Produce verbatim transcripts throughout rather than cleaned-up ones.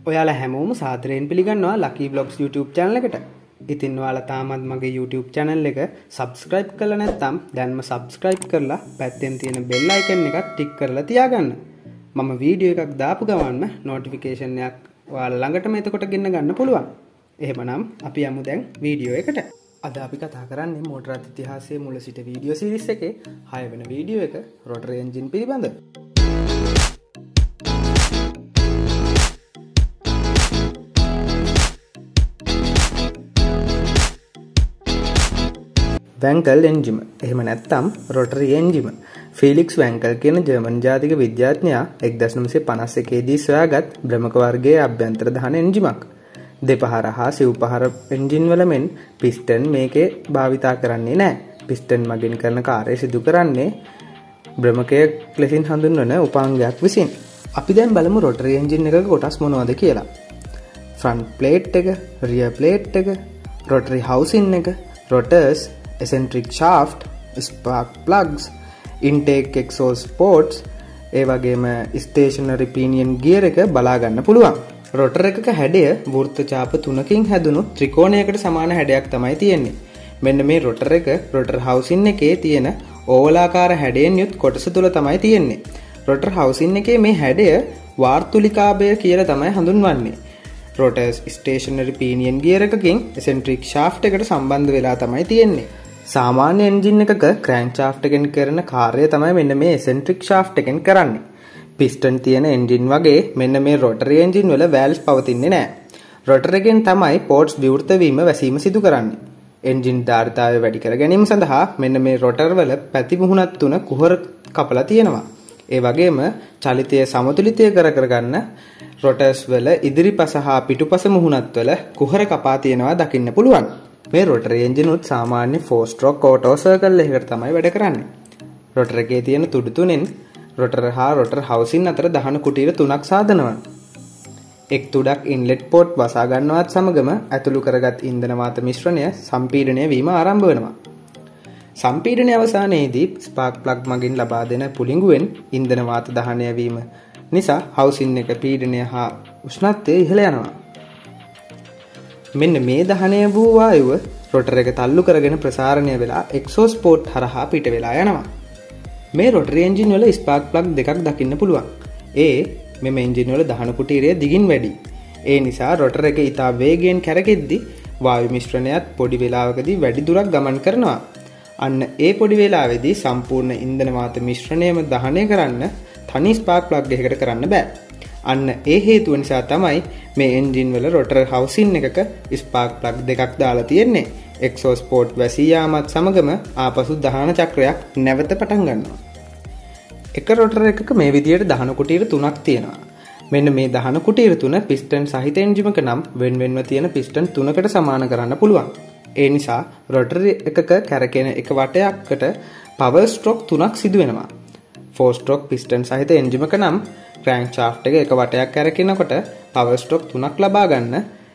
ඔයාලා හැමෝම සාදරයෙන් පිළිගන්නවා Lucky Vlogs YouTube channel එකට. ඉතින් ඔයාලා තාමත් මගේ YouTube channel එක subscribe කරලා නැත්නම් දැන්ම subscribe කරලා පැත්තෙන් තියෙන bell icon එකත් tick කරලා තියාගන්න. මම වීඩියෝ එකක් දාපු ගමන්ම notification එකක් ඔයාලා ළඟටම එතකොට ගෙන්න ගන්න පුළුවන්. එහෙමනම් අපි යමු දැන් වීඩියෝ එකට. අද අපි කතා කරන්නේ මෝටර ඉතිහාසයේ මුල සිට වීඩියෝ series එකේ හය වෙනි වීඩියෝ එක rotary engine පිළිබඳව. Wankel engine එහෙම නැත්නම් rotary engine. ෆීලික්ස් වැන්කල් කියන ජර්මන් ජාතික විද්‍යාඥයා එක්දහස් නවසිය පනස් එකේ දී සොයාගත් බ්‍රහ්මක වර්ගයේ අභ්‍යන්තර දහන එන්ජිමක්. දෙපහර හා සිව්පහර එන්ජින් වල මෙන් පිස්ටන් මේකේ භාවිතා කරන්නේ නැහැ. පිස්ටන් මගින් කරන කාර්යය සිදු කරන්නේ බ්‍රහ්මකයක් ලෙසින් හඳුන්වන උපාංගයක් විසින්. අපි දැන් බලමු rotary engine එකක කොටස් මොනවද කියලා. front plate එක, rear plate එක, rotary housing එක, rotors, eccentric shaft, spark plugs, intake exhaust ports, ඒ වගේම stationary pinion gear එක බලා ගන්න පුළුවන්. rotor එකක හැඩය වෘත්ත ඡාප තුනකින් හැදුණු ත්‍රිකෝණයකට සමාන හැඩයක් තමයි තියෙන්නේ. මෙන්න මේ rotor එක rotor housing එකේ තියෙන ඕවලාකාර හැඩයෙන් යුත් කොටස තුල තමයි තියෙන්නේ. rotor housing එකේ මේ හැඩය වාර්තුලිකාභය කියලා තමයි හඳුන්වන්නේ. rotors stationary pinion gear එකකින් eccentric shaft එකට සම්බන්ධ වෙලා තමයි තියෙන්නේ. සාමාන්‍ය එන්ජින් එකක crankshaft එකෙන් කරන කාර්යය තමයි මෙන්න මේ eccentric shaft එකෙන් කරන්නේ. piston තියෙන එන්ජින් වගේ මෙන්න මේ rotary engine වල valves පවතින්නේ නැහැ. rotor එකෙන් තමයි ports විවෘත වීම වැසීම සිදු කරන්නේ. එන්ජින් ධාරිතාවය වැඩි කර ගැනීම සඳහා මෙන්න මේ rotor වල පැති මුහුණක් තුන කුහර කපලා තියෙනවා. ඒ වගේම චලිතය සමතුලිතය කර කරගන්න rotors වල ඉදිරිපස හා පිටුපස මුහුණත් වල කුහර කපා තියෙනවා දකින්න පුළුවන්. මේ rotary engine උත් සාමාන්‍ය four stroke auto circle එකකට තමයි වැඩ කරන්නේ. rotor එකේ තියෙන තුඩු තුනෙන් rotor හා rotor housing අතර දහන කුටීර තුනක් සාදනවා. එක් තුඩක් inlet port වසා ගන්නවත් සමගම ඇතුළු කරගත් ඉන්ධන වාත මිශ්‍රණය සම්පීඩනය වීම ආරම්භ වෙනවා. සම්පීඩනය අවසානයේදී spark plug මගින් ලබා දෙන පුළිඟුවෙන් ඉන්ධන වාත දහනය වීම නිසා housing එක පීඩනය හා උෂ්ණත්වය ඉහළ යනවා. මෙන්න මේ දහනය වූ වායුව rotor එක තල්ලු කරගෙන ප්‍රසාරණය වෙලා exhaust port හරහා පිට වෙලා යනවා. මේ rotary engine වල spark plug දෙකක් දකින්න පුළුවන්. ඒ මෙම engine වල දහන කුටීරය දිගින් වැඩි. ඒ නිසා rotor එක ඉතා වේගයෙන් කැරකෙද්දී වායු මිශ්‍රණයත් පොඩි වේලාවකදී වැඩි දුරක් ගමන් කරනවා. අන්න ඒ පොඩි වේලාවේදී සම්පූර්ණ ඉන්ධන වාත මිශ්‍රණයම දහනය කරන්න තනි spark plug එකකට කරන්න බෑ. අන්න ඒ හේතුව නිසා තමයි මේ එන්ජින් වල rotor housing එකක spark plug දෙකක් දාලා තියෙන්නේ. exhaust port වැසී යාමත් සමගම ආපසු දහන චක්‍රයක් නැවත පටන් ගන්නවා. එක rotor එකක මේ විදියට දහන කුටීර තුනක් තියෙනවා. මෙන්න මේ දහන කුටීර තුන piston සහිත එන්ජිමක නම් වෙන වෙනම තියෙන piston තුනකට සමාන කරන්න පුළුවන්. ඒ නිසා rotor එකක කැරකෙන එක වටයකට power stroke තුනක් සිදු වෙනවා. four stroke piston සහිත එන්ජිමක නම් crankshaft එක එක වටයක් කැරකෙනකොට power stroke තුනක් ලබා ගන්න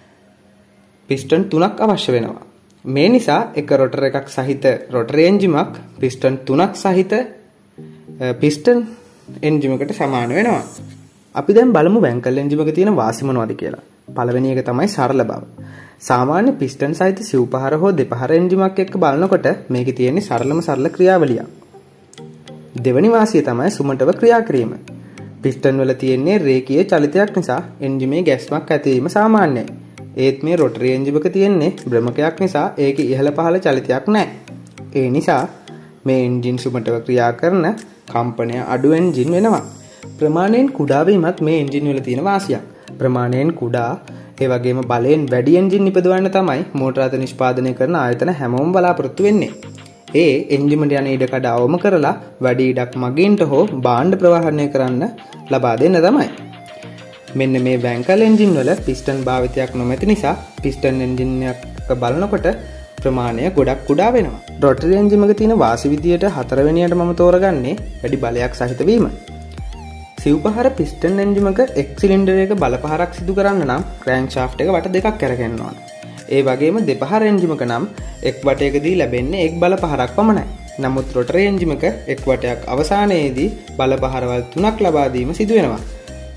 piston තුනක් අවශ්‍ය වෙනවා. මේ නිසා එක rotor එකක් සහිත rotary engine-ක් piston තුනක් සහිත piston engine එකකට සමාන වෙනවා. අපි දැන් බලමු Wankel engine එකක තියෙන වාසි මොනවද කියලා. පළවෙනි එක තමයි සරල බව. සාමාන්‍ය piston සහිත සිව්පහර හෝ දෙපහර engine එකක් එක්ක බලනකොට මේකේ තියෙන සරලම සරල ක්‍රියාවලිය. දෙවෙනි වාසිය තමයි සුමටව ක්‍රියා කිරීම. piston වල තියෙන්නේ රේඛීය චලිතයක් නිසා එන්ජිමේ ගැස්මක් ඇතිවීම සාමාන්‍යයි. ඒත් මේ rotary engine එක තියෙන්නේ බ්‍රහ්මකයක් නිසා ඒකේ ඉහළ පහළ චලිතයක් නැහැ. ඒ නිසා මේ එන්ජින් සුමටව ක්‍රියා කරන කම්පනය අඩු එන්ජින් වෙනවා. ප්‍රමාණයෙන් කුඩා වීමත් මේ එන්ජින් වල තියෙන වාසියක්. ප්‍රමාණයෙන් කුඩා ඒ වගේම බලයෙන් වැඩි එන්ජින් නිපදවන්න තමයි මෝටර අත නිෂ්පාදනය කරන ආයතන හැමෝම බලාපොරොත්තු වෙන්නේ. ඒ එන්ජිමට යන ඉඩකඩ අවම කරලා වැඩි ඉඩක් මගින්ට හෝ භාණ්ඩ ප්‍රවාහනය කරන්න ලබා දෙන්න තමයි. මෙන්න මේ Wankel engine වල piston භාවිතයක් නොමැති නිසා piston engine එක බලනකොට ප්‍රමාණය ගොඩක් කුඩා වෙනවා. rotary engine එකක තියෙන වාසි විදියට හතරවෙනියට මම තෝරගන්නේ වැඩි බලයක් සහිත වීම. සිව්පහර piston engine එක එක් සිලින්ඩර් එක බලපහරක් සිදු කරන්න නම් crankshaft එක වට දෙකක් කරගෙන ඕන. ඒ වගේම දෙපහර එන්ජිමක නම් එක් වටයකදී ලැබෙන්නේ එක් බලපහරක් පමණයි. නමුත් rotary engine එක එක් වටයක් අවසානයේදී බලපහරවල් තුනක් ලබා දීම සිදු වෙනවා.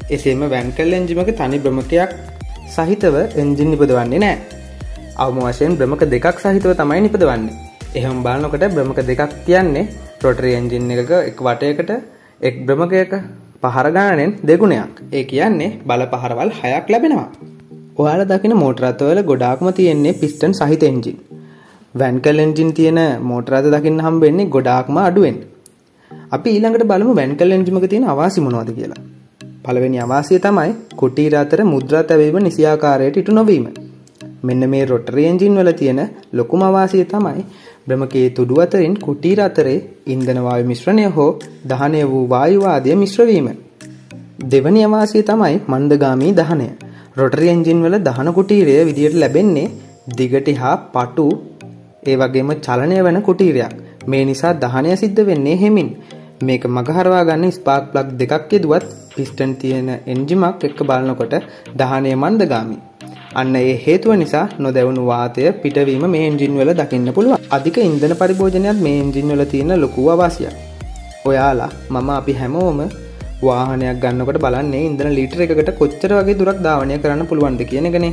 එසේම වැන්කල් එන්ජිම එක තනි බ්‍රමකයක් සහිතව එන්ජින් නිපදවන්නේ නැහැ. අවම වශයෙන් බ්‍රමක දෙකක් සහිතව තමයි නිපදවන්නේ. එහෙම බලනකොට බ්‍රමක දෙකක් කියන්නේ රොටරි එන්ජින් එකක එක් වටයකට එක් බ්‍රමකයක පහර ගණනෙන් දෙගුණයක්. ඒ කියන්නේ බල පහරවල් හයක් ලැබෙනවා. ඔයාලා දකින මෝටර රථවල ගොඩාක්ම තියෙන්නේ පිස්ටන් සහිත එන්ජින්. වැන්කල් එන්ජින් තියෙන මෝටර රථ දකින්න හම්බෙන්නේ ගොඩාක්ම අඩුවෙන්. අපි ඊළඟට බලමු වැන්කල් එන්ජිමක තියෙන අවාසි මොනවද කියලා. පළවෙනි අවාසිය තමයි කුටීර අතර මුද්‍රා තැබීම නිසි ආකාරයට ඉටු නොවීම. මෙන්න මේ රොටරි එන්ජින් වල තියෙන ලොකුම අවාසිය තමයි බ්‍රමකයේ තුඩු අතරින් කුටීර අතරේ ඉන්ධන වායු මිශ්‍රණය හෝ දහනය වූ වායු ආදිය මිශ්‍ර වීම. දෙවැනි අවාසිය තමයි මන්දගාමී දහනය. රොටරි එන්ජින් වල දහන කුටීරය විදියට ලැබෙන්නේ දිගට හා පටු ඒ වගේම චලනය වෙන කුටීරයක්. මේ නිසා දහනය සිද්ධ වෙන්නේ හෙමින්. මේක මගහරවා ගන්න ස්පාර්ක් ප්ලග් දෙකක් යෙදුවත් පිස්ටන් තියෙන එන්ජිමක් එක්ක බලනකොට දහනය මන්දගාමී. අන්න ඒ හේතුව නිසා නොදැවුණු වාතය පිටවීම මේ එන්ජින් වල දකින්න පුළුවන්. අධික ඉන්ධන පරිභෝජනයත් මේ එන්ජින් වල තියෙන ලොකු අවාසියක්. ඔයාලා මම අපි හැමෝම වාහනයක් ගන්නකොට බලන්නේ ඉන්ධන ලීටර එකකට කොච්චර වගේ දුරක් ධාවනය කරන්න පුළුවන්ද කියන එකනේ.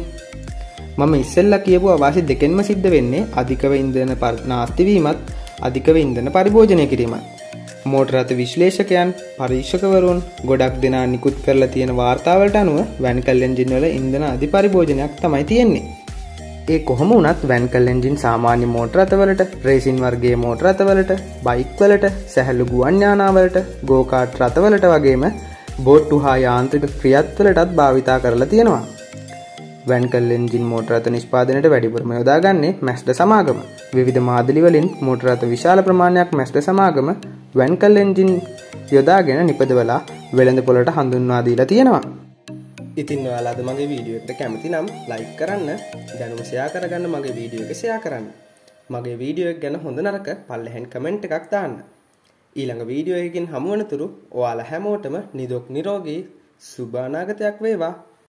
මම ඉස්සෙල්ලා කියපු අවාසි දෙකෙන්ම සිද්ධ වෙන්නේ අධිකව ඉන්ධන නාස්ති වීමත් අධිකව ඉන්ධන පරිභෝජනය කිරීමත්. මෝටර රථ විශ්ලේෂකයන් පරීක්ෂකවරුන් ගොඩක් දෙනා නිකුත් කරලා තියෙන වාර්තාවලට අනුව වැන්කල් එන්ජින් වල ඉන්ධන අධි පරිභෝජනයක් තමයි තියෙන්නේ. ඒ කොහොම වුණත් වැන්කල් එන්ජින් සාමාන්‍ය මෝටර රථවලට, රේසින් වර්ගයේ මෝටර රථවලට, බයික් වලට, සැහැල්ලු ගුවන් යානාවලට, ගෝ කාට් රථවලට වගේම බෝට්ටු හා යාන්ත්‍රික ක්‍රියාත්වලටත් භාවිතා කරලා තියෙනවා. වැන්කල් එන්ජින් මෝටර රථ නිෂ්පාදනයට වැඩිපුරම යොදාගන්නේ මැස්ඩ සමාගම. විවිධ මාදලි වලින් මෝටර රථ විශාල ප්‍රමාණයක් මැස්ඩ සමාගම වැන්කල් එන්ජින් යොදාගෙන නිපදවලා වෙළඳ පොළට හඳුන්වා දීලා තියෙනවා. ඉතින් ඔයාලා අද මගේ වීඩියෝ එකට කැමති නම් ලයික් කරන්න, දැනුම ෂෙයා කරගන්න, මගේ වීඩියෝ එක ෂෙයා කරන්න. මගේ වීඩියෝ එක ගැන හොඳ නරක පල්ලෙහෙන් කමෙන්ට් එකක් දාන්න. ඊළඟ වීඩියෝ එකකින් හමු වෙනතුරු ඔයාලා හැමෝටම නිරෝගී සුබ අනාගතයක් වේවා.